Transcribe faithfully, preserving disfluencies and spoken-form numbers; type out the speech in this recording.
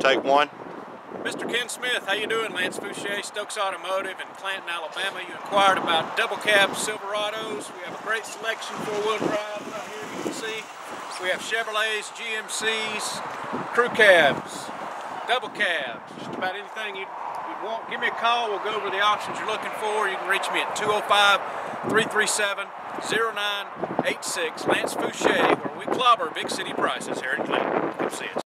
Take one. Mister Ken Smith, how you doing? Lance Fouché, Stokes Automotive in Clanton, Alabama. You inquired about double cab Silverados. We have a great selection, four-wheel drive out here, you can see. We have Chevrolets, G M Cs, crew cabs, double cabs, just about anything you'd, you'd want. Give me a call. We'll go over the options you're looking for. You can reach me at two oh five, three three seven, oh nine eight six. Lance Fouché, where we clobber big city prices here in Clanton. Come see us.